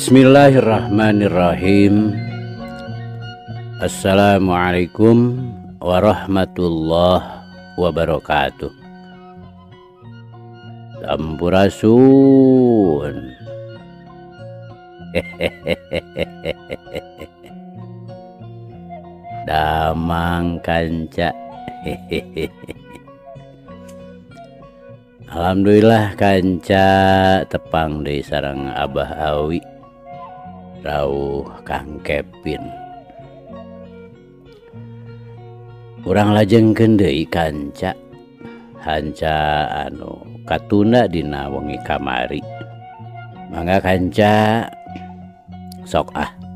Bismillahirrahmanirrahim. Assalamualaikum warahmatullahi wabarakatuh. Sampurasun. Damang kanca. Alhamdulillah kanca tepang deui sareng Abah Awi rawuh Kang Kepin. Urang lajengkeun deui kanca hanca anu katunda dina wengi kamari. Mangga kanca sok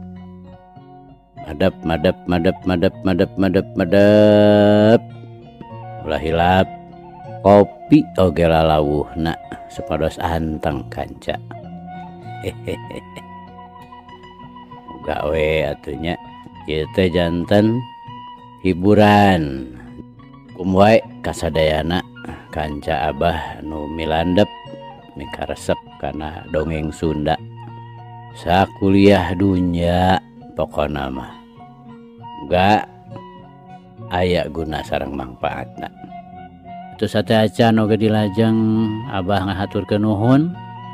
madep ulah hilap kopi oge lalawuhna supados anteng kanca. Gawe atunya ieu teh janten hiburan kumwae kasadayana kanca Abah nu milandep mikaresep kana dongeng Sunda sakuliah dunya pokona mah enggak aya guna sareng mangpaatna. Atuh sateacan oge dilajeng Abah ngahaturkeun nuhun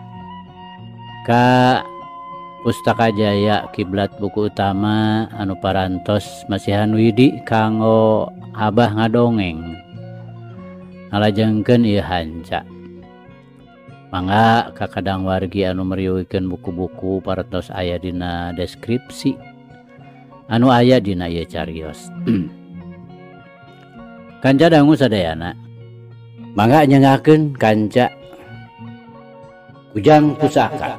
ka Pustaka Jaya Kiblat Buku Utama anu parantos Masihan Widi kanggo Abah ngadongeng ngalajengkeun ieu hanca. Mangga kakadang wargi anu meriweukeun buku-buku parantos aya dina deskripsi anu aya dina ieu carios. Kanca dangu sadayana mangga nyengakeun kanca Kujang Pusaka.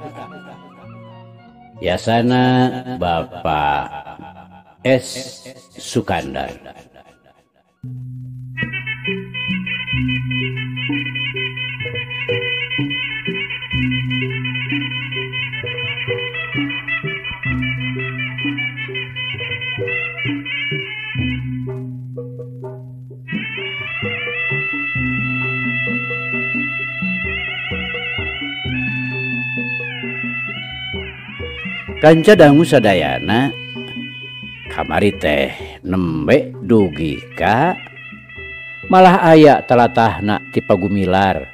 Biasana Bapak S. Sukandar. Kanca dangu sadayana kamari teh nembe dugi ka malah aya talatahna ti Pagumilar.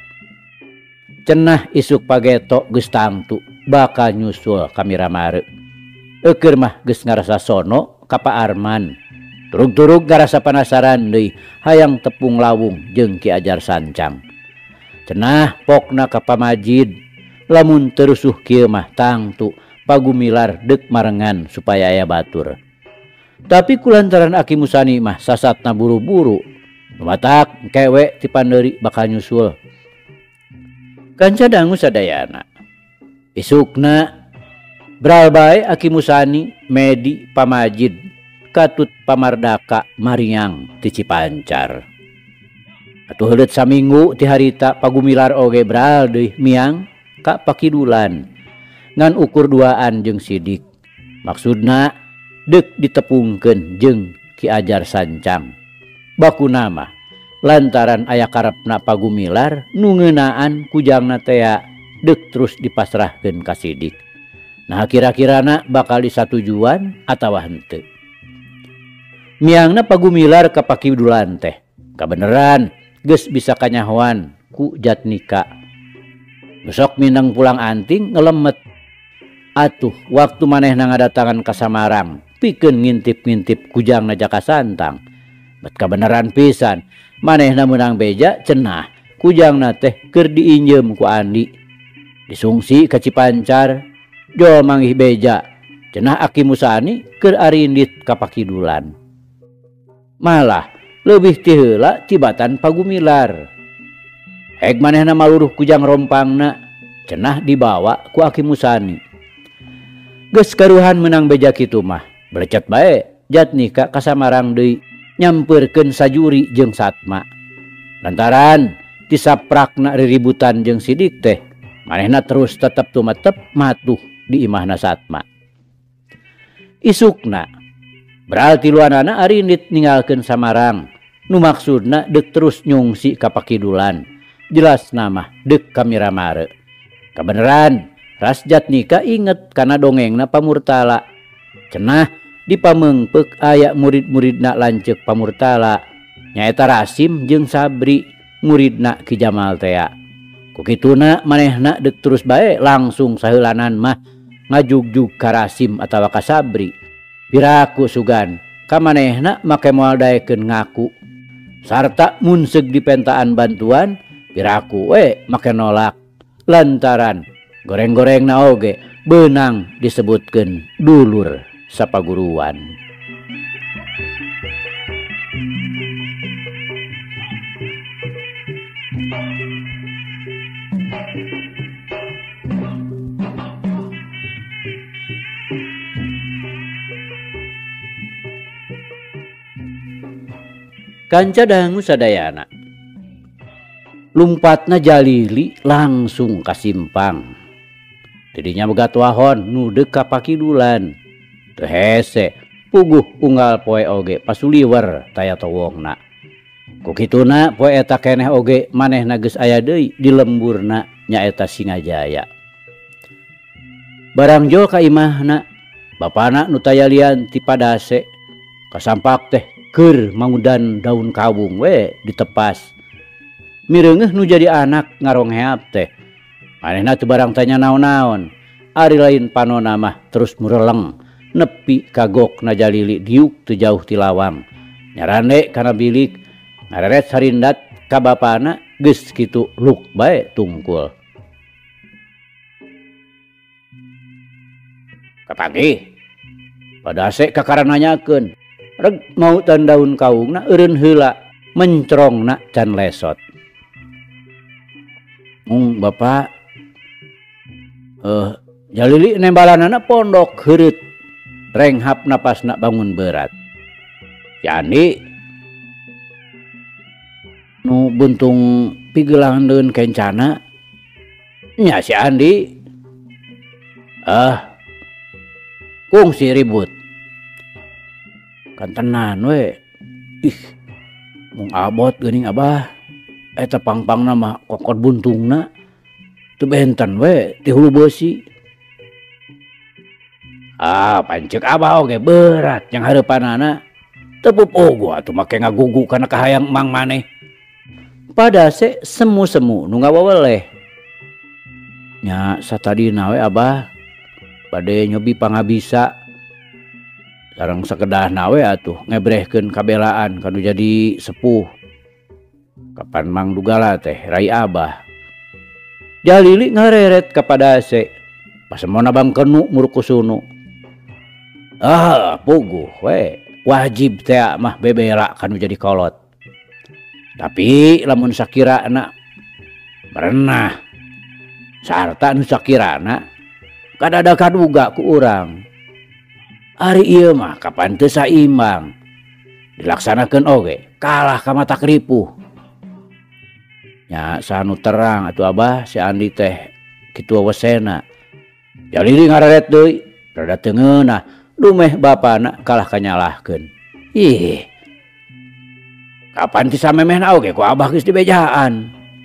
Cenah isuk pageto geus tangtu bakal nyusul ka Miramare. Eukeur mah geus ngarasa sono ka Pak Arman. Turug-turug ngarasa panasaran deui hayang tepung lawung jeung Ki Ajar Sancang. Cenah pokna ka Pamajid lamun terusuh kieu mah tangtu Pagumilar dek marengan supaya aya batur. Tapi kulantaran Aki Musani mah sasatna buru-buru, lumatak kewe ti Panderi bakal nyusul. Kanca dangu sadayana isukna bral bae Aki Musani medi Pamajid katut pamardaka Mariang ti Cipancar. Atuh heuleut saminggu ti harita Pagumilar oge bral deui miang ka Pakidulan ngan ukur duaan jeung sidik. Maksudna dek ditepungkeun jeung Ki Ajar Sancang. Bakuna mah lantaran aya karepna Pagumilar nu ngeunaan kujangna teh dek terus dipasrahkeun ka sidik. Nah kira-kirana bakal disatujuan atawa henteu. Miangna Pagumilar ka Pakidulan teh kabeneran geus bisa kanyahoan ku Jatnika. Besok mindeng pulang anting ngelemet. Atuh waktu manehna ngadatangan ka Samarang pikeun ngintip-ngintip kujangna Jaka Santang. Bet kabeneran pisan manehna meunang beja cenah kujangna teh keur diinjem ku Andi. Disungsi ka Cipancar jol manggih beja cenah Aki Musani keur arindit ka Pakidulan. Malah leuwih ti heula tibatan Pagumilar. Heg manehna maluruh kujang rompangna cenah dibawa ku Aki Musani. Geus karuhan menang beja kitu mah belecet bae Jatnika ka Samarang deui nyampeurkeun Sajuri jeung Satma. Lantaran tisaprakna riributan jeung sidik teh manehna terus tetep tumetep matuh di imahna Satma. Isukna beral tiluanana arindit ninggalkeun Samarang nu maksudna deuk terus nyungsi ka Pakidulan. Jelas nama dek ka Miramare. Kebeneran Rasjat nika inget karena dongengna pamurtala. Cenah dipamengpek aya murid-muridna lanceuk pamurtala nyaeta Rasim jeung Sabri muridna Ki Jamal tea. Kukituna manehna deuk terus bae langsung saheulanan mah ngajugjug ka Rasim atawa ka Sabri. Piraku sugan ka manehna make moal daekeun ngaku. Sarta mun seug dipentaan bantuan piraku we make nolak lantaran goreng-gorengna oge beunang disebutkeun dulur sapaguruan. Kanca dangu sadayana lumpatna Jalili langsung ka simpang. Didinya boga wahon nu deuk ka pakidulan. Teu hese puguh unggal poe oge pasuliwer taya towongna. Kukituna poe eta keneh oge manehna geus aya deui di lemburna nyaeta Singajaya. Barang jol ka imahna bapana nu tayalian ti Padase kasampak teh keur mangudan daun kawung we ditepas. Mireungeuh nu jadi anak ngarongheap teh manehna teu barang tanya naon-naon. Ari lain panona mah terus mureleng nepi ka gokna Jalili diuk teu jauh ti lawang. Nyarane kana bilik ngareret sarindat ka bapana geus kitu luk bae tungkul. Kapagi Padase kakara nanyakeun reg mautan daun kawungna eureun heula mencrongna can lesot. Bapak Jalili nembalanana pondok heureut renghap napasna bangun berat. Yani nu buntung pigelangeun kencana nya si Andi kungsi ribut kan tenan we. Mung abot geuning abah eta pangpangna mah kokot buntungna teu benten we ti hulu beusi. Pancek abah oge berat yang hareupanana teu pupogo atuh make ngagugu kana kahayang mang maneh. Padase semu-semu nu ngawaweleh. Nya satadina we abah bade nyobi pangabisa sareng sakedahna we atuh ngebrehkeun kabelaan kanu jadi sepuh. Kapan Mang Dugala teh rai abah. Jalili ngareret ka Padase pasemona bangkenu murukusunu. Puguh we wajib teh mah bebela kanu jadi kolot. Tapi lamun sakirana merenah sarta nu sakirana kadada kaduga ku urang. Ari ieu mah kapan teu saimbang dilaksanakeun oge kalah ka mata kripuh. Nya sanu terang atuh abah si Andi teh kitu wesena. Jalili ngareret deui rada teu ngeunah dumeh bapana kalah kanyalahkeun. Kapan ti samemehna oge ku abah geus dibejaan.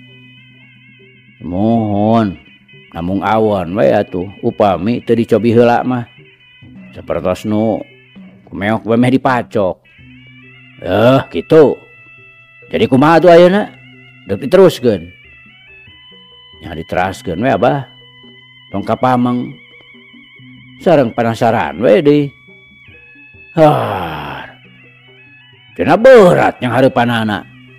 Mohon namung awon we atuh upami teu dicobi heula mah. Sapertos nu kumeok bemeh dipacok. Kitu. Jadi kumaha tuh ayeuna? Deuk diteruskeun. Nya diteraskeun we abah. Tong ka pameng. Sareng penasaran we deui. Cenah berat yang hareupanana.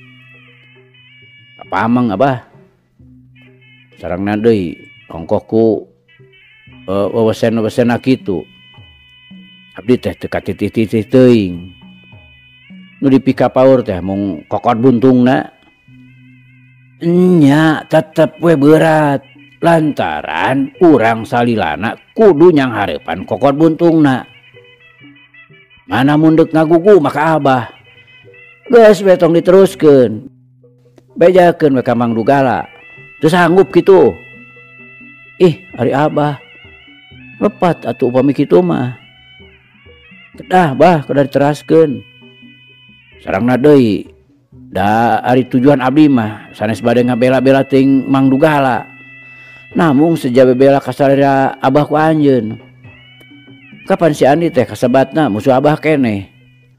Ka pameng abah. Sarengna deui ongkohku wewesen-wewesena kitu. Abdi teh teu katitih-titih teuing. Nu dipika paur teh mung kokot buntungna. Nya tetep we berat lantaran urang salilana kudu nyang hareupan kokot buntungna. Mana munduk ngagugu maka abah. Geus we tong diteruskeun. Bejakeun we ka Mang Dugala. Teu sanggup kitu. Ari abah. Lepat atuh upami kitu mah. Kedah bah kedah diteraskeun. Sarengna deui da ari tujuan abdi mah sanes bade ngabela-bela teuing Mang Dugala. Namung sejabe bela kasarera abah ku anjeun. Kapan si Andi teh kasebatna musuh abah keneh.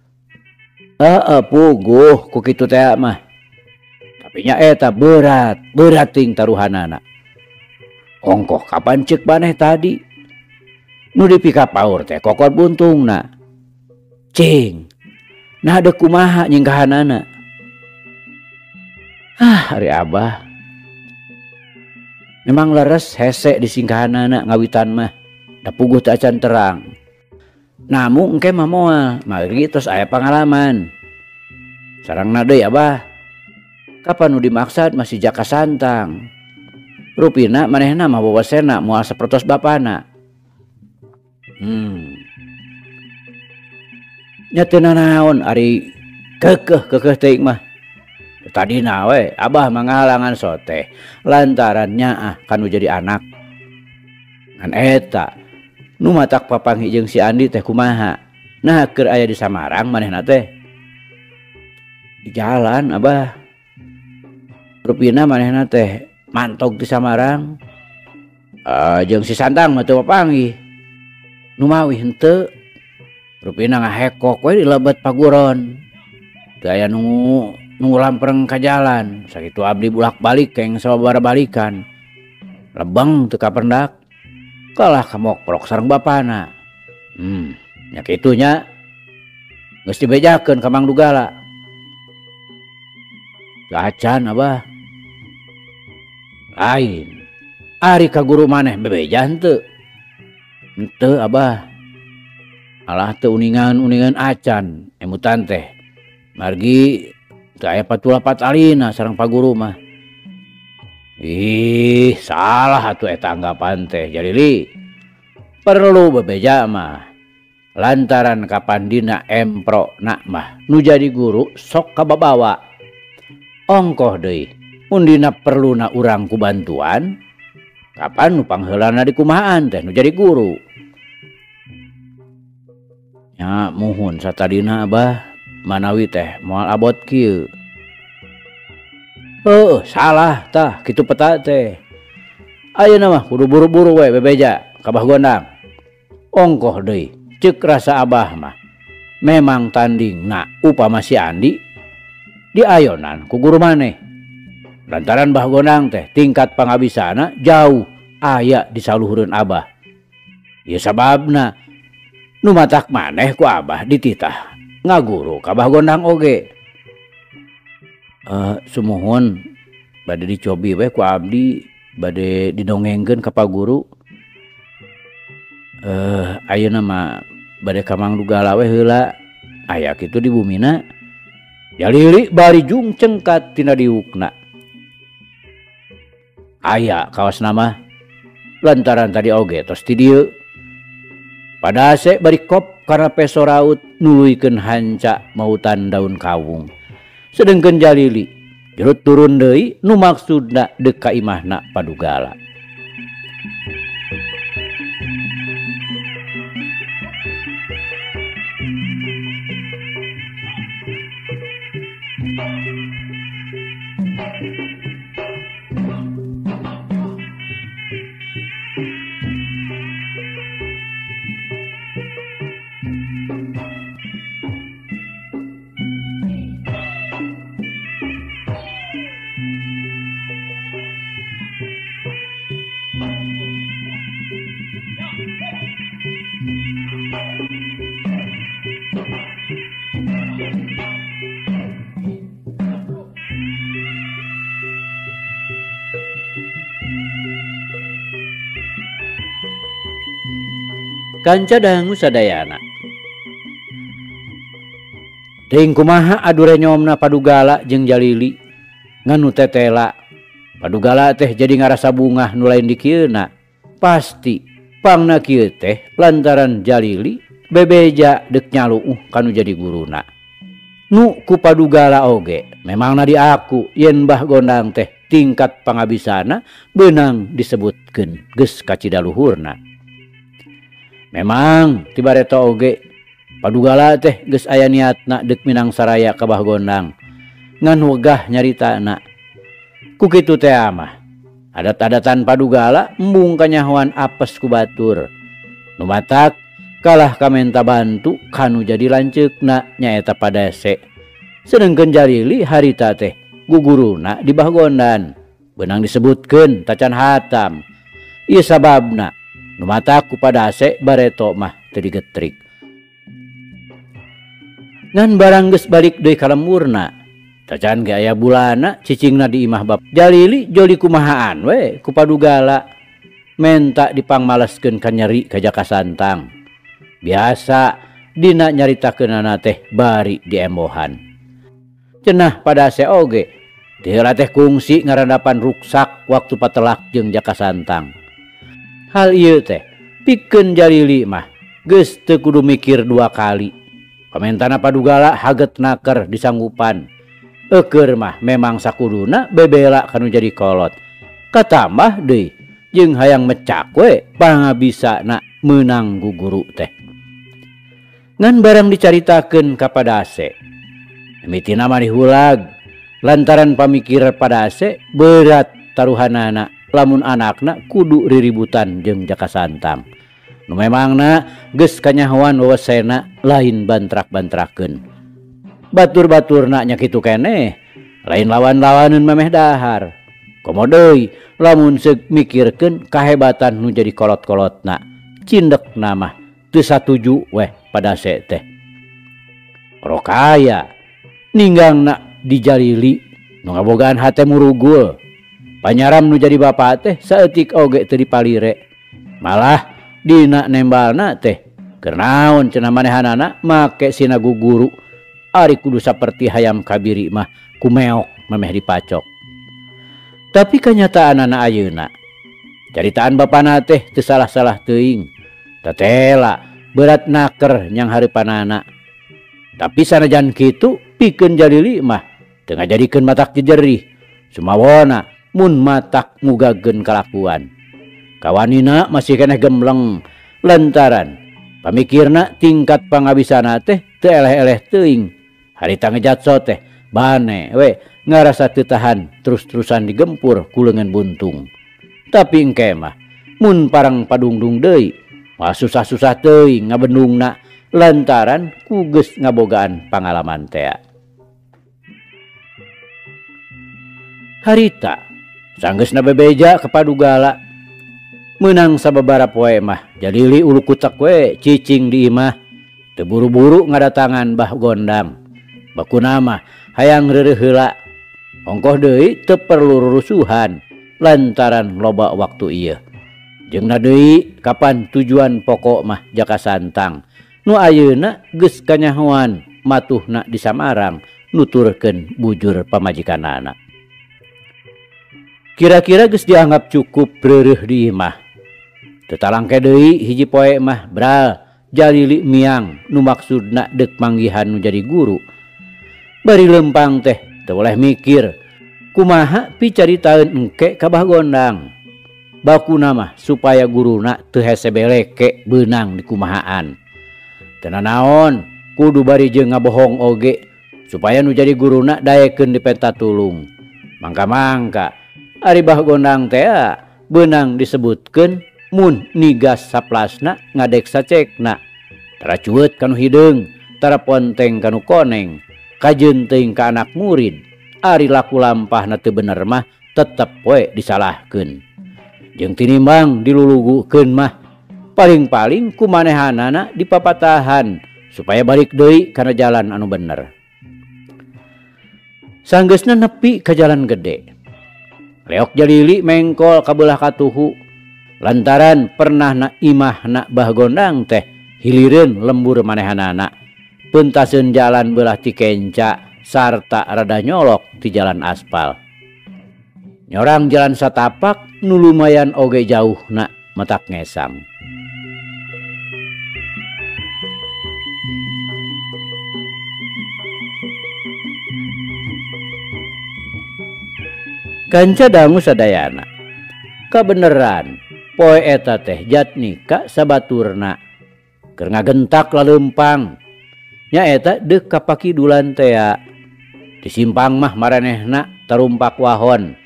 Puguh ku kitu teh mah. Tapi nya eta berat ting taruhanana. Ongkoh kapan cek maneh tadi? Nu dipika paur teh kokor buntungna. Cing. Nah ada kumaha nyingkahanana. Ari abah. Memang leres hese di singkahanana ngawitan mah. Da puguh teu acan terang. Namun engke mah moal, mari tos aya pengalaman. Sarangna deui abah. Kapan nu dimaksad masih jaka santang. Rupina manehna mah wawasena moal sapertos bapana. Nya teu nanaon ari keukeuh teuing mah. Tadina we abah manghalangan soteh lantaran nyaah kanu jadi anak. Ngan eta nu matak papanghi jeung si Andi teh kumaha? Nah keur aya di Samarang manehna teh. Di jalan abah. Rupina manehna teh mantog di Samarang. Jeung si Santang mah teu papanghi. Nu mawih henteu. Rupina ngahekok we di lebet paguron. Teu aya nu lampreng ka jalan. Sakitu abdi bulak-balik keng sababaraha balikan. Lebeng teu kapendak. Kalah kamokprok sareng bapana. Nya kitu nya geus dibejakeun ka Mang Dugala. Acan abah. Lain. Ari ka guru maneh bebeja henteu? Henteu abah. Alah teu uningan acan emutan teh. Margi teu aya patulapat alina sareng paguru mah. Ih, salah atuh eta anggapan teh Jalili. Perlu bebeja mah. Lantaran kapan dina empro nak mah nu jadi guru sok kababawa. Ongkoh deui. Mun dina perluna urang ku bantuan, kapan nu pangheulana di kumahaan teh nu jadi guru. Nya muhun satadina abah manawi teh moal abot kieu. Salah tah kitu peta teh. Ayeuna mah kudu buru-buru we bebeja ka Bah Gondang. Ongkoh deui ceuk rasa abah mah. Memang tandingna upama si Andi diayonan ku guru maneh. Lantaran Bah Gondang teh tingkat pangabisana jauh aya di saluhureun abah. Ieu sababna nu matak maneh ku abah dititah ngaguru ka Bah Gondang oge. Sumuhun bade dicobi we ku abdi bade didongengkeun ka paguru. Ayeuna mah bade ka Mang Dugala we heula aya kitu di bumina. Jalili bari jung cengkat tina diukna. Aya kaosna mah lantaran tadi oge tos ti dieu. Padahase bari kop karena peso raut nuluykeun hanca mautan daun kawung. Sedengkeun Jalili jerut turun deui nu maksudna deuk ka imahna Padugala. Kanca dangu sadayana. Teuing kumaha adu renyomna Padugala jeung Jalili nganu tetela. Padugala teh jadi ngarasa bungah nu lain di kieuna. Pasti pangna kieu teh lantaran Jalili bebeja deuk nyaluuh kanu jadi guruna. Nu ku Padugala oge memangna di aku yen Bah Gondang teh tingkat pangabisana beunang disebutkeun geus kacidaluhurna. Memang tibareta oge Padugala teh geus aya niatna deuk minang saraya ka Bah Gondang ngan wegah nyaritana. Ku kitu teh mah Adat-adatan Padugala embung kanyahoan apes ku batur. Nu matak kalah kamenta bantu kanu jadi lanceukna nyaeta Padase. Sedengkeun Jalili harita teh guguruna di Bahgondan. Beunang disebutkeun tacan hatam. Ieu sababna nu matak ku Padase bareto mah teu digetrik. Ngan barang geus balik deui ka lemburna. Tacan ge aya bulana cicingna di imah bab Jalili joli kumahaan we ku Padugala. Menta dipangmaleskeun ka nyeri ka Jaka Santang. Biasa dina nyaritakeunana teh bari diembohan. Cenah Padase oge teu heula teh kungsi ngarandapan ruksak waktu patelak jeung Jaka Santang. Hal ieu teh pikeun Jalili mah geus teu kudu mikir dua kali. Pamentana Padugala haget naker disanggupan. Eukeur mah memang sakuduna bebela kanu jadi kolot. Katambah deui jeung hayang mecak we pangabisana meunang guguru teh. Ngan barang dicaritakeun ka Padase. Mimitina mah dihulag lantaran pamikir Padase berat taruhanana lamun anakna kudu riributan jeung Jaka Santang. Nu memangna geus kanyahoan wewesena lain bantrak-bantrakeun. Batur-baturna nya kitu keneh, lain lawan-lawaneun memeh dahar. Komo deui lamun seug mikirkeun kahebatan nu jadi kolot-kolotna, cindekna mah teu satuju weh Padase teh. Rokaya ninggangna di Jalili nu ngabogaan hate murugul. Panyaram nu jadi bapa teh saeutik oge teu dipalire. Malah dina nembalna teh keur naon cenah manehanana make sina guguru. Ari kudu saperti hayam kabiri mah kumeok memeh dipacok. Tapi kanyataanana ayeuna caritaan bapana teh teu salah-salah teuing. Tatela berat naker nyang hareupanana. Tapi sanajan kitu pikeun Jalili mah teu ngajadikeun matak jejerih. Sumawona mun matak ngugageun kalakuan. Kawanina masih keneh gembleng lantaran pamikirna tingkat pangabisana teh teu eleh-eleh teuing. Harita ngejatso teh bane we ngarasa teu tahan terus-terusan digempur ku leungeun buntung. Tapi engke mah mun parang padungdung deui mah susah-susah teuing ngabendungna lantaran ku geus ngabogaan pangalaman teh. Harita sanggeusna bebeja ka Padugala meunang sababara poe mah Jalili ulu kutek we cicing di imah teu buru-buru ngadatangan Bah Gondang. Bakuna mah hayang reureuh heula. Ongkoh deui teu perlu rurusuhan lantaran loba waktu ieu. Jeung deui kapan tujuan pokok mah Jaka Santang nu ayeuna geus kanyahoan matuhna di Samarang nuturkeun bujur pamajikanana. Kira-kira geus dianggap cukup reureuh di imah. Teu talangke deui hiji poe mah bral Jalili miang nu maksudna deuk manggihan nu jadi guru. Bari lempang teh teu boleh mikir kumaha picaritaeun engke ka Bah Gondang. Bakuna mah supaya guruna teu hese beleke beunang di kumahaan. Teu naon kudu bari jeung ngabohong oge supaya nu jadi guruna daekeun di penta tulung. Mangka-mangka ari Bah Gondang teh beunang disebutkeun mun nigas saplasna ngadeksa cekna. Tara cueut kanu hideung, tara ponteng kanu koneng. Kajeun teuing ka anak murid, ari laku lampahna teu bener mah tetep we disalahkeun. Jeung tinimbang dilulugukeun mah paling-paling kumanehanana dipapatahan supaya balik deui kana jalan anu bener. Sanggeusna nepi ka jalan gede, leok Jalili mengkol ka beulah katuhu lantaran pernahna imahna Bah Gondang teh hilireun lembur manehanana. Peuntaseun jalan beulah ti kenca sarta rada nyolok ti jalan aspal. Nyorang jalan satapak nu lumayan oge jauhna matak ngesang. Kanca dangu sadayana kabeneran poe eta teh jatnika sabaturna keur ngagentak laleumpang. Nya eta deuk ka pakidulan teh. Di simpang mah maranehna tarumpak wahon.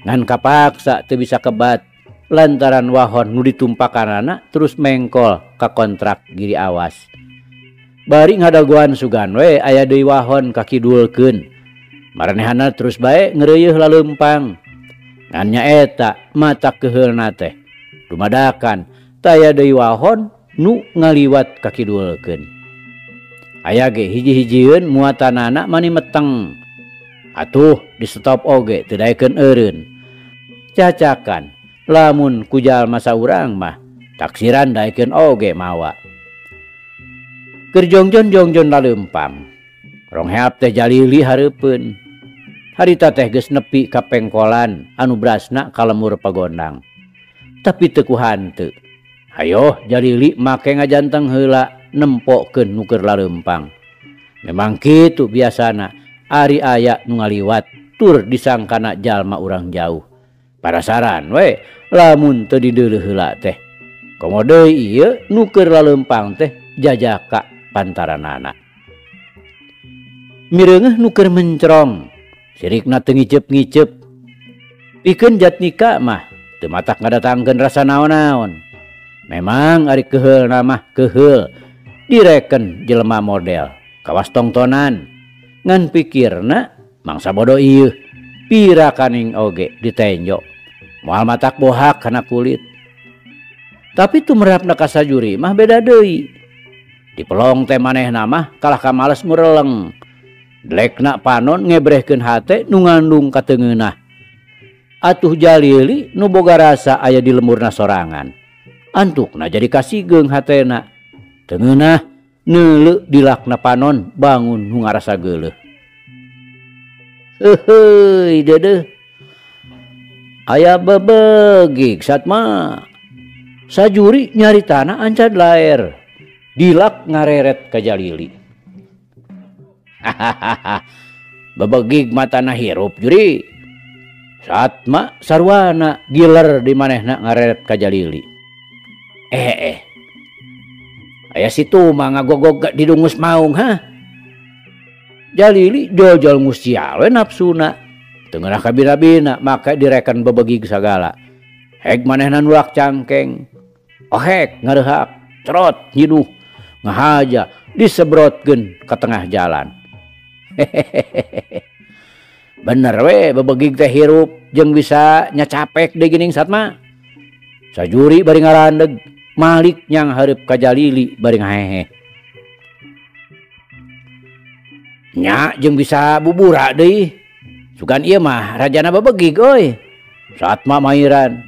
ngan kapaksa teu bisa kebat lantaran wahon nu ditumpakanana terus mengkol ka kontrak giri awas. Bari ngadaguan sugan we aya deui wahon kakidulkeun. Maranehana terus bae ngeureueuh laleumpang. Ngan nyaeta mata keheulna teh dumadakan taya deui wahon nu ngaliwat kakidulkeun. Aya ge hiji-hijieun muatanana mani meteng. Atuh di stop oge teu daekeun eureun. Cacakan lamun ku jalma saurang mah taksiran daekeun oge mawa. Keur jongjon laleumpang. Rong heap teh jalili hareupeun. Harita teh geus nepi ka pengkolan anu brasna kalemur pagondang. Tapi teu ku hanteu. Hayo jalili make ngajanteng heula nempokeun nu keur laleumpang. Memang kitu biasana ari aya nu ngaliwat tur disangkana jalma urang jauh. Parasaran we lamun teu dideuleuh heula teh. Komo deui ieu nu keur laleumpang teh jajaka pantaranana. Mireungeuh nu keur mencrong, sirikna teu ngicep-ngicep. Pikeun Jatnika mah teu matak ngadatangkeun rasa naon-naon. Memang ari keheulna mah keheul direken jelema model, kawas tongtonan. Ngan pikirna mangsa bodoh ieu pirakaning oge ditenjo. Moal matak bohak kana kulit. Tapi tumrapna ka sajuri mah beda deui. Dipelong teh manehna mah kalah ka males mureleng. Delekna panon ngebrehkeun hate nu ngandung kateungeunah. Atuh jalili nu boga rasa aya di lemurna sorangan. Antukna jadi kasigeung hatena. Teungeunah neuleu dilakna panon bangun nu ngarasa geuleuh. Heuheuy deudeuh. Aya bebegik satma. Sajuri nyaritana ancad laer. Dilak ngareret ka jalili. Hahaha. Bebegig matana hirup juri. Satma sarwana giler di manehna ngareret ka jalili. Aya situ mah ngagogog didungus maung ha. Jalili jol-jol ngusial we nafsuna. Teu ngeunah kabina-bina maka direken bebegig sagala. Heg manehna nulak cangkeng. Ohek ngarehak, cerot nyiduh. Ngahaja disebrotkeun ke tengah jalan. Bener we bebegig teh hirup jeung bisa nyacapek deui geuning satma. Sajuri bari ngarandeg, Malik nyang hareup ka jalili bari ngahehe. Nya jeung bisa bubura deui. Sugan ieu mah rajana bebegig euy. Satma mairan.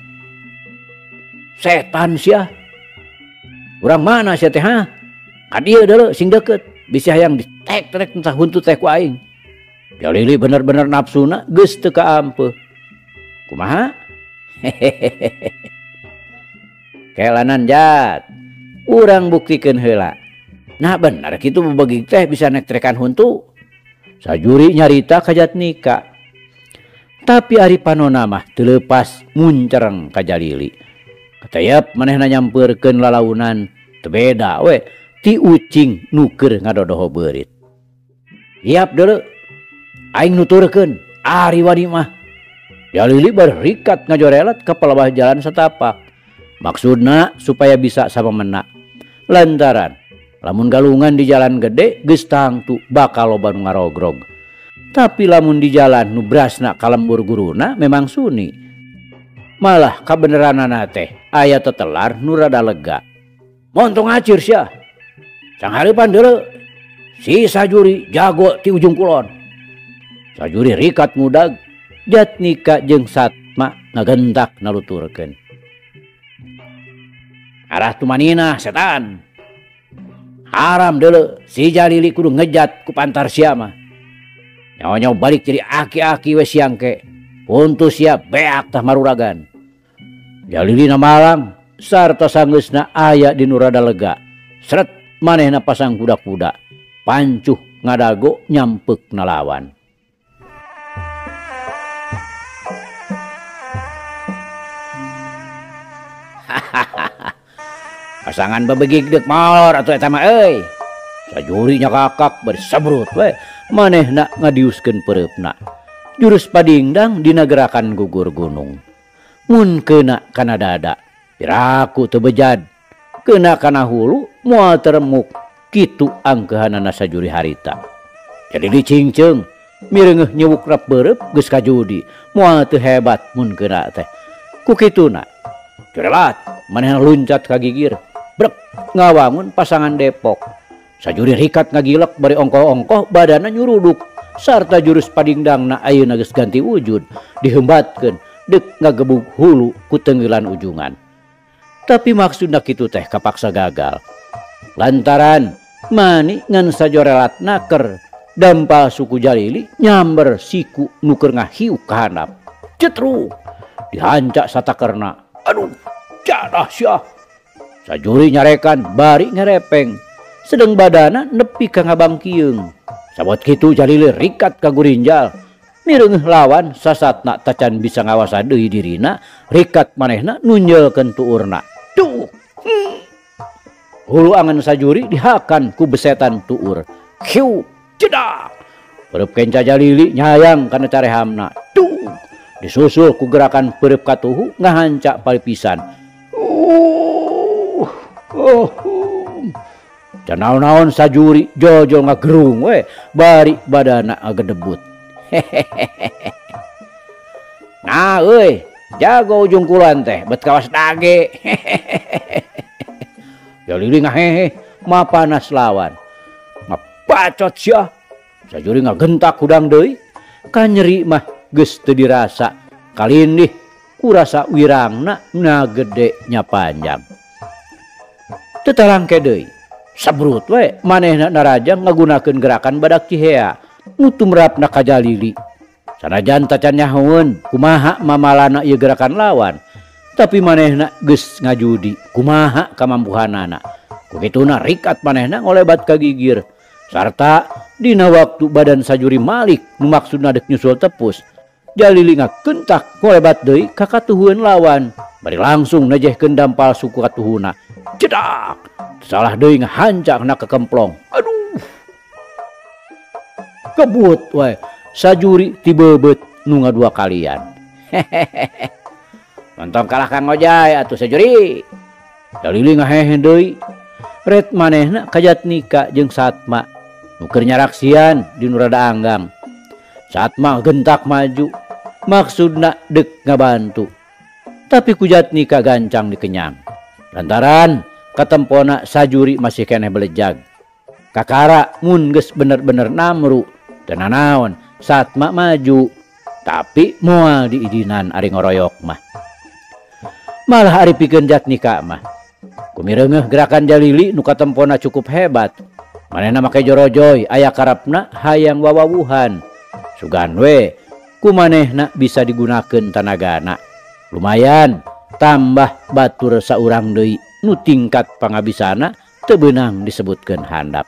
Setan sia. Urang mana sia teh ha? Ka dieu deuleu sing deukeut bisa hayang ditek-tek entah huntu teh ku aing. Jalili bener-bener nafsuna geus teu kaampeuh. Kumaha? Kelanan Jat. Urang buktikeun heula. Nah bener kitu bebegig teh bisa nektrekan huntu. Sajuri nyarita ka Jatnika. Tapi ari panonna mah teu leupas muncereng ka Jalili. Katayap manehna nyampeurkeun lalaunan teu beda we ti ucing nu keur ngadodoho beurit. Iap deuleu aing nuturkeun ari wani mah. Jalili barikat ngajorelat ka palebah jalan setapak. Maksudna supaya bisa samemena. Lantaran lamun galungan di jalan gede geus tangtu bakal loba nu ngarogrog. Tapi lamun di jalan nu brasna kalembur guruna memang suni. Malah kabeneranana teh aya tetelar nu rada lega. Montong acir sia. Sanghareupan deuleu si Sajuri jago ti ujung kulon. Sajuri rikat mudag, Jatnika jeung Satma ngagentak naluturkeun. Arah tumanina setan. Haram deuleu si Jalili kudu ngejat ku pantar sia mah. Nyawa-nyawa balik jadi aki-aki we siang ke. Untuk sia beak tah maruragan. Jalili na malang sarta sanggeusna aya di nu rada lega. Sret manehna pasang kuda-kuda. Pancuh ngadago nyampeuk nalawan. Pasangan bebegig deuk molor atuh eta mah euy. Sajuri nya kakak bersabrut we manehna ngadiuskeun pereupna. jurus padingdang dinagerakan gugur gunung. Mun kena kana dada piraku teu bejad, kena kana hulu moal teremuk kitu angkehanana sajuri harita. Jadi dicingceung mireungeuh nyewukna beureup geus kajudi moal teu hebat mun kena teh. Ku kituna curelat manehna luncat ka gigir brek ngawangun pasangan Depok. Sajuri rikat ngagilek bari ongkoh-ongkoh badana nyuruduk sarta jurus padingdangna ayeuna geus ganti wujud dihembatkeun dek ngagebug hulu ku tenggelan ujungan. Tapi maksudna kitu teh kapaksa gagal. Lantaran mani ngan sajorelat naker dampal suku Jalili nyamber siku nu keur ngahiu ka handap. Cetruk dihancak satakerna. Aduh, jadah syah. Sajuri nyarekan bari ngerepeng. Sedeng badana nepi ka ngabangkieung. Sabot kitu Jalili rikat ka gurinjal. Mireungeuh lawan sasatna tacan bisa ngawasa deui dirina, rikat manehna nunjelkeun tuurna. Duh. Hulu angan sajuri dihakan ku besetan tuur. Hiu, cedak. Pereup kenca Jalili nyayang kana carehamna. Duh. Disusul ku gerakan pereup katuhu ngahancak palipisan. Canaon-naon sajuri jojol ngagerung we bari badana agedebut. Nah euy, jago ujung kulon teh bet kawas dage. Jalili ngahehe mapanas lawan. Ngapacot sia. Sajuri ngagentak hudang deui. Ka nyeri mah geus teu dirasa. Kalindih kurasa wirangna na gede nya panjang. Teu talangke deui. Sabrut we manehna narajang ngagunakeun gerakan badak cihea nu tumrapna ka Jalili. Sanajan tacan nyahoeun kumaha mamalana ieu gerakan lawan, tapi manehna geus ngajudi kumaha kamampuhanana. Ku kituna rikat manehna ngolebat ka gigir. Sarta dina waktu badan sajuri malik nu maksudna dek nyusul tepus, Jalili ngakentak ngolebat deui ka katuhueun lawan, bari langsung nejehkeun dampal suku katuhuna. Jedak! Salah deui ngahancak na kekemplong. Aduh. Kebut we sajuri tibebet nu ngadua kalian. Hehehe. Montong kalah Kang Ojay atuh sajuri. Jalili ngahehe deui. Ret manehna kajatnika jeung Satma nu keur nyaraksian di nu rada anggang. Satma gentak maju maksudna dek ngabantu. Tapi ku Jatnika gancang dikenyang. Lantaran katempona sajuri masih keneh belejag. Kakara mun geus bener-bener namru teu nanaon Satma maju, tapi moal diidinan ari ngoroyok mah. Malah ari pikeun Jatnika mah kumireungeuh gerakan Jalili nu katempona cukup hebat. Manehna make jorojoy aya karapna hayang wawawuhan. Sugan we ku manehna bisa digunakeun tanagana. Lumayan tambah batur saurang deui nu tingkat pangabisana teu beunang disebutkeun handap.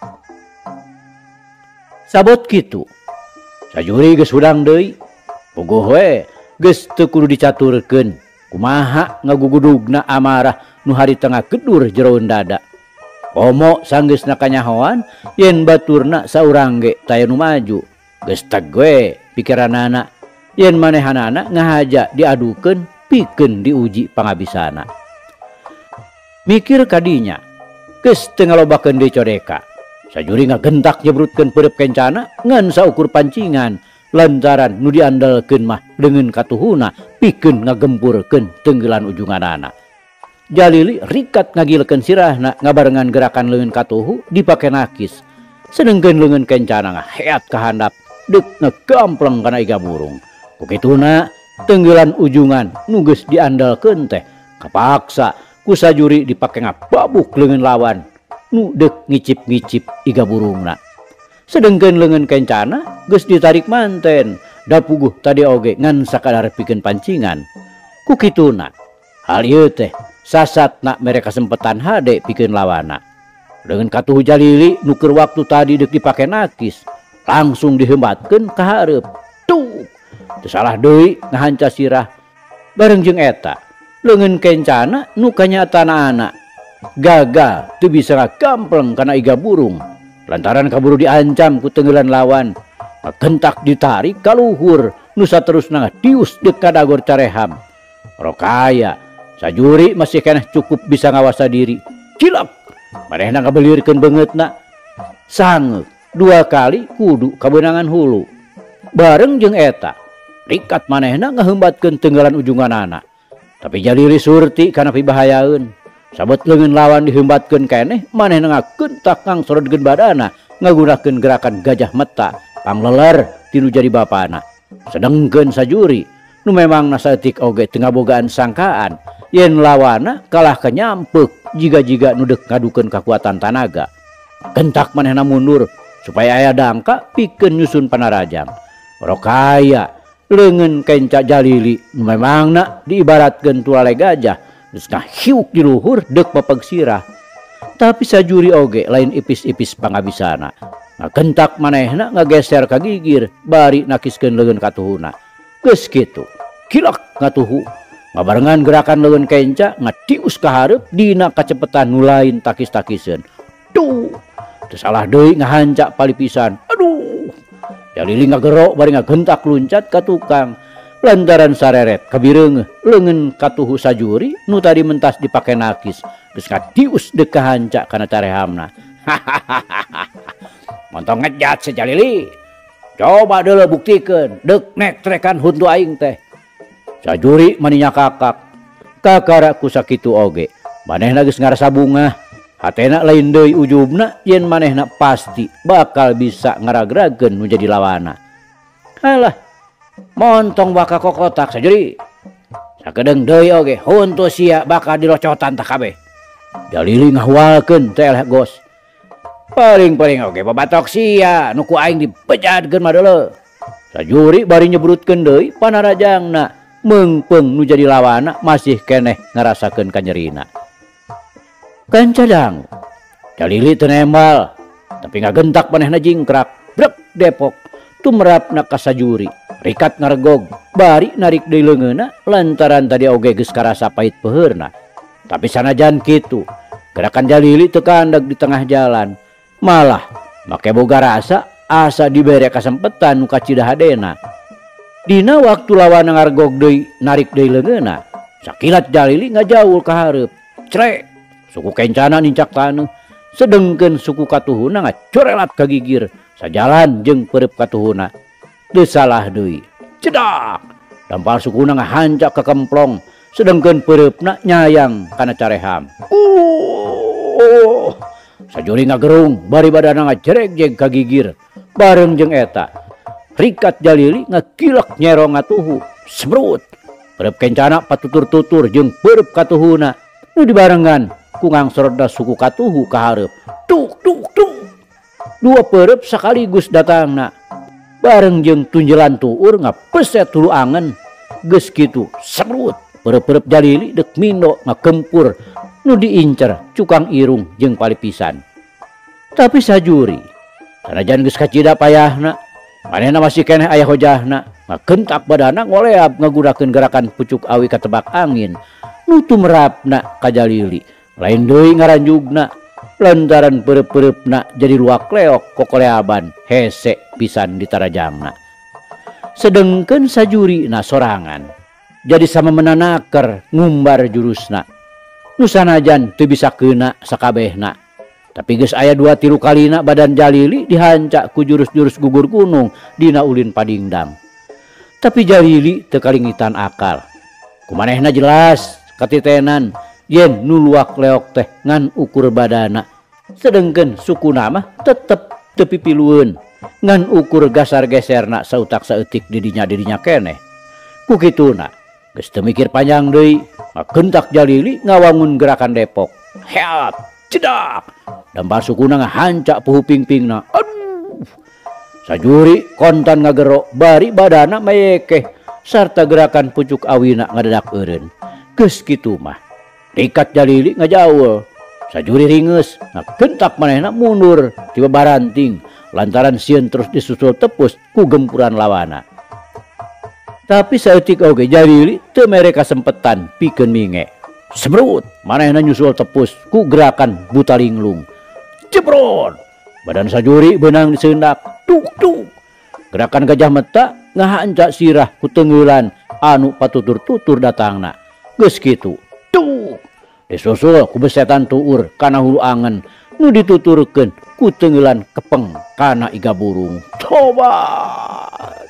Sabot kitu sajuri geus hudang deui puguh we geus teu kudu dicaturkeun kumaha ngagugudugna amarah nu hari tengah gedur jeroun dada. Komo sanggeusna kanyahoan yen baturna saurang ge taya nu maju. Geus teg we pikiranana yen manehanana ngahaja diadukeun pikeun diuji pangabisana. Mikir kadinya geus teu ngalobakeun deui codeka. Sajuri ngagentak nyebrutkeun pereup kencana ngan saukur pancingan lantaran nu diandalkeun mah leungeun katuhuna pikeun ngagempurkeun tenggelan ujunganana. Jalili rikat ngagilekeun sirahna ngabarengan gerakan leungeun katuhu dipake nakis. Sedengkeun leungeun kencana ngaheat ka handap deuk ngagampleng kana iga burung. Kukituna tenggelan ujungan nu geus diandalkeun teh kapaksa ku sajuri dipake ngababuk leungeun lawan nu deuk ngicip-ngicip iga burungna. Sedengkeun leungeun kencana geus ditarik manten da puguh tadi oge ngan sakadar pikeun pancingan. Kukituna hal ieu teh sasatna mere kasempetan hade pikeun lawana. Leungeun katuhu Jalili nu keur waktu tadi deuk dipake nakis langsung dihembatkeun ka hareup. Tuh teu salah deui ngahanca sirah. Bareng jeung eta leungeun kencana nu kanyatana gagal teu bisa ngagampleng kana iga burung lantaran kaburu diancam ku tenggelan lawan. Gentak ditarik ka luhur nusa terus nangah dius deka dagor careham. Rokaya sajuri masih keneh cukup bisa ngawasa diri. Cilak manehna ngabelirkeun beungeutna. Sangeuk 2 kali kudu kabeunangan hulu. Bareng jeung eta rikat manehna ngaheumbatkeun tenggelan ujunganana. Tapi Jalili surti kana pibahayaeun. Sabet leungeun lawan diheumbatkeun keneh manehna ngakeuntak ngangsorodkeun badana ngagunakeun gerakan gajah meta pangleler tinu jadi bapana. Sedengkeun sajuri nu memang saeutik oge teu ngabogaan sangkaan yen lawana kalah kenyampeuk jiga-jiga nu deuk ngadukeun kakuatan tanaga. Kentak manehna mundur supaya aya dangka pikeun nyusun panarajang. Rokaya leungeun kenca Jalili nu memangna diibaratkeun tulale gajah geus ngahiuk di luhur deuk mapeg sirah. Tapi sajuri oge lain ipis-ipis pangabisana. Ngakentak manehna ngageser ka gigir bari nakiskeun leungeun katuhuna. Geus kitu kilak ngatuhu ngabarengan gerakan leungeun kenca ngatius ka hareup dina kacepetan nu lain takis-takiseun. Duh, teu salah deui ngahanca palipisan. Aduh. Jalili ngagero bari ngagentak luncat ka tukang lantaran sareret kabireungeuh leungeun katuhu sajuri nu tadi mentas dipake nakis geus ngatius deuk kahanca kana carehamna. Montong ngejat si Jalili. Coba deuleu buktikeun deuk nek trekan huntu aing teh. Sajuri maninya kakak. Kakara ku sakitu oge. Manehna geus ngarasa bungah. Hatena lain deui ujubna yen manehna pasti bakal bisa ngaragrageun nu jadi lawana. Halah, montong baka kokotak sajuri. Sakedeung deui oge huntu sia bakal dilocotan tah kabeh. Jalili ngahwalkeun teh gos. Paling-paling oge babatok sia nu ku aing dipejadkeun mah deuleu. Sajuri bari nyebrutkeun deui panarajangna meungpeung nu jadi lawana masih keneh ngarasakeun kanyerina. Kanca dangu Jalili teu nembal tapi ngagentak manehna jingkrak brek depok tumrapna ka sajuri rikat ngaregog bari narik deui leungeunna lantaran tadi oge geus karasa pait peheurna. Tapi sanajan kitu gerakan Jalili teu kaandeg di tengah jalan malah make boga rasa asa dibere kasempetan nu kacidahadena. Dina waktu lawan ngaregog deui narik deui leungeunna sakilat Jalili ngajaul ka hareup crek suku kencana nincak taneuh sedengkeun suku katuhuna ngacorelat ka gigir sajalan jeung pereup katuhuna. Teu salah deui cedak dampal sukuna ngahancak ka kemplong sedengkeun pereupna nyayang kana careham. Sajuri ngagerung bari badana ngajereg-jeg ka gigir. Bareng jeung eta rikat Jalili ngakilak nyerong ngatuhu sebrut pereup kencana patutur-tutur jeung pereup katuhuna nu dibarengan ku ngangsorda suku katuhu ka hareup. Tuk tuk tuk. 2 pereup sakaligus datangna. Bareng jeung tunjelan tuur ngapeset hulu angen. Geus kitu sebrut pereup-pereup Jalili deuk mindo ngakempur nu diincer cukang irung jeung palipisan. Tapi sajuri sanajan geus kacida payahna manehna masih keneh aya hojahna ngagentak badana ngoleab ngagunakeun gerakan pucuk awi katebak angin nu tumrapna ka Jalili. Lain deui ngaranjugna lantaran pereup-pereupna jadi luak leok kokoleaban hese pisan di tarajangna. Sedengkeun sajurina sorangan jadi sama menanaker ngumbar jurusna nu sanajan teu bisa keuna sakabehna. Tapi geus aya 2-3 kalina badan Jalili dihancak ku jurus-jurus gugur gunung dina ulin padingdang. Tapi Jalili teu kalingitan akal. Kumanehna jelas katitenan yen nu luak leok teh ngan ukur badana sedengkeun sukuna mah tetep teu pipilueun ngan ukur gasar geserna sautak saeutik didinya keneh. Ku kituna geus teu mikir panjang deui ngagentak Jalili ngawangun gerakan depok. Heat cedak dampal sukuna ngahancak puhu pingpingna. Aduh. Sajuri kontan ngagero bari badana mayekeh sarta gerakan pucuk awina ngadadak eureun. Geus kitu mah rikat Jalili ngajaul. Sajuri ringeus ngagentak manehna mundur tiba baranting lantaran sieun terus disusul tepus ku gempuran lawana. Tapi saeutik oge Jalili teu mere kasempetan pikeun minge. Sebrut manehna nyusul tepus ku gerakan buta linglung. Jebrot badan sajuri beunang diseundak tuk tuk. Gerakan gajah meta ngahancak sirah ku tenggelan anu patutur-tutur datangna. Geus kitu tuh disusul ku besetan tuur kana hulu angen nu dituturkeun ku tenggelan kepeng kana iga burung. Tobat.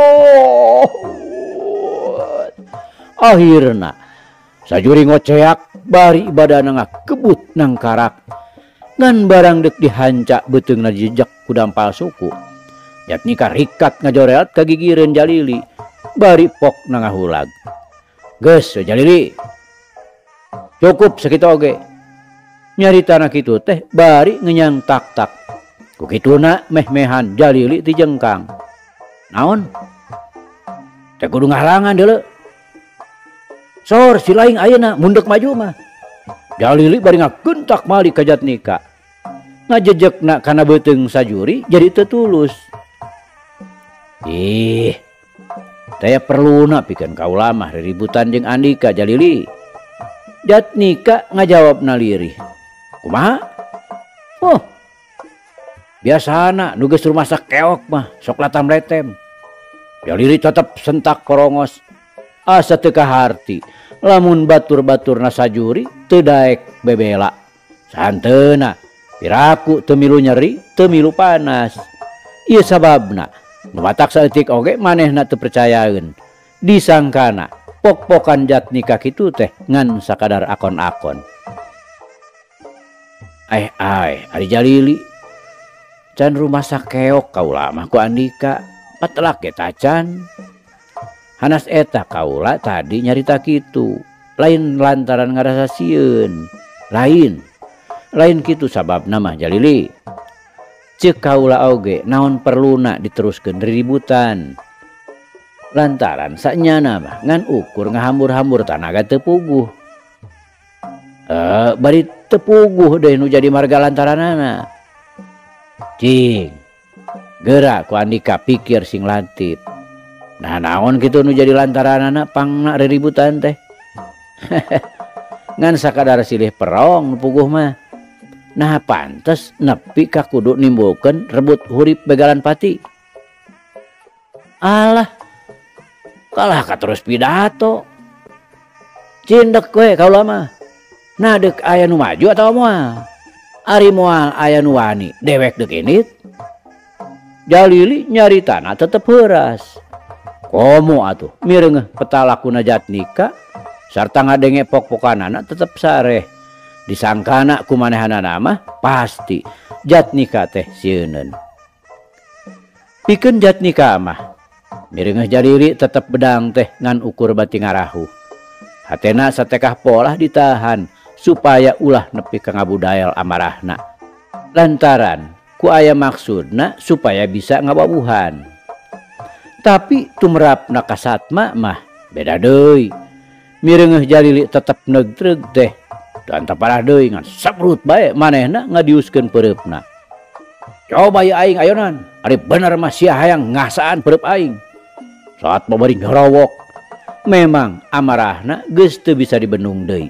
Akhirna sajuri ngoceak bari ibadana ngakebut nang karak ngan barang dek dihancak beteungna jejak ku dampal suku. Jatnika rikat ngajoreat kagigireun Jalili bari pok nang ngahulag. Geus Jalili cukup sakitu oge. Nyaritana kitu teh bari ngenyang tak-tak. Ku kituna meh-mehan Jalili ti jengkang. Naon? Teh kudu ngahalangan deuleu. Sor si laing ayeuna mundek maju mah. Jalili bari ngagentak mali ka Jatnika. Ngajejekna kana beuteung sajuri jadi teu tulus. Ih, taya perluna pikeun kaula mah riributan jeung Andika Jalili. Jatnika ngajawabna lirih. Kumaha? Oh, biasana nu geus rumah sakeok mah sok latam letem. Jalili tetep sentak korongos. Asa teu kaharti lamun batur-baturna sajuri teu daek bebela. Santeuna piraku teu milu nyeri, teu milu panas. Ieu sababna nu matak saeutik oge manehna teu percayaeun. Disangkana pok-pokan Jatnika kitu teh ngan sakadar akon-akon. Ari Jalili can rumah sakeok kaula mah ku Andika patelak ge tacan. Hanas eta kaula tadi nyarita kitu lain lantaran ngarasa sieun, lain kitu sababna mah Jalili. Ceuk kaula oge naon perluna diteruskeun riributan lantaran sanyana mah ngan ukur ngahambur-hambur tanaga teu puguh. Bari teu puguh deui nu jadi marga lantaranana. Cing geura ku Andika pikir sing lantip. Nah naon kitu nu jadi lantaranana pangna riributan teh. Ngan sakadar silih perong nu puguh mah. Nah pantes nepi ka kudu nimbulkeun rebut hurip begalan pati. Alah kalah ka terus pidato. Cindek we kaula mah. Nah deuk aya nu maju atawa moal. Ari moal aya nu wani dewek deuk init. Jalili nyaritana tetep heuras. Komo atuh mireungeuh petalakuna Jatnika sarta ngadenge pok-pokanana tetep sareh. Disangkana kumanehanana mah pasti Jatnika teh sieuneun. Pikeun Jatnika mah mireungeuh Jalili tetep bedang teh ngan ukur bati ngarahu. Hatena satekah polah ditahan supaya ulah nepi ka ngabudayal amarahna. Lantaran ku aya maksudna supaya bisa ngababuhan. Tapi tumrapna ka Satma mah beda deui. Mireungeuh Jalili tetep negdreug teh dan taparah deui ngan sabrut bae manehna ngadiuskeun peureupna. Coba ya aing ayonan, ari bener mah sia hayang ngasaan peureub aing. Saat babari nyorowok, memang amarahna geus teu bisa dibendung deui.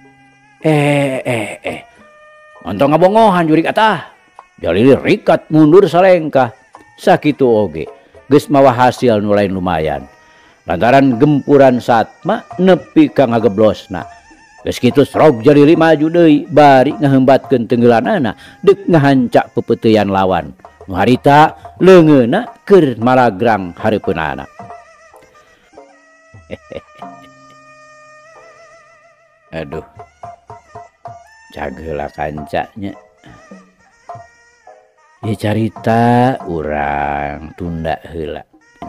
Montong ngabongohan jurig atah. Jalili rikat mundur salengkah. Sakitu oge geus mawa hasil nu lain lumayan. Lantaran gempuran Satma nepi ka ngageblosna. Geus kitu srog Jalili maju deui bari ngaheumbatkeun tenggelanana deuk ngahancak pepeuteyan lawan. Nu harita leungeunna keur malagrang hareupeunana. Aduh. Cageula kancanya. Ya carita urang tunda heula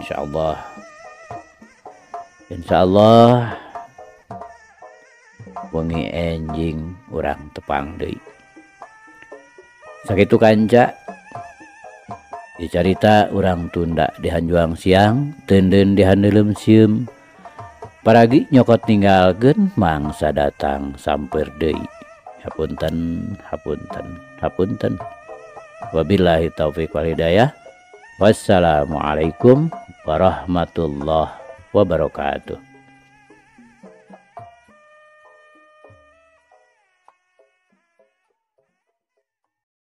insyaallah wengi enjing urang tepang deui sakitu kanca. Ya carita urang tunda di hanjuang siang teuneun di handeulem sieum paragi nyokot ninggalkeun mangsa datang samper deui. Hapunten. Wabillahi taufiq wal hidayah. Wassalamualaikum warahmatullahi wabarakatuh.